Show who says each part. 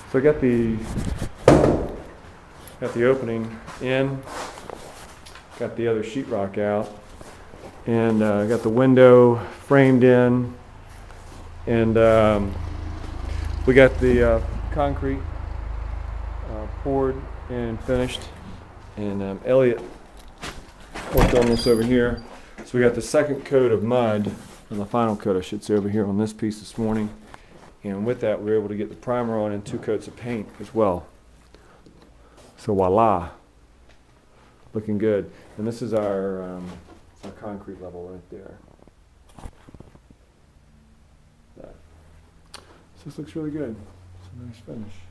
Speaker 1: So I got the opening in, got the other sheetrock out, and got the window framed in, and we got the concrete poured and finished, and Elliot worked on this over here. So we got the second coat of mud, or the final coat I should say, over here on this piece this morning. And with that, we were able to get the primer on and 2 coats of paint as well. So voila, looking good. And this is our concrete level right there. So this looks really good. It's a nice finish.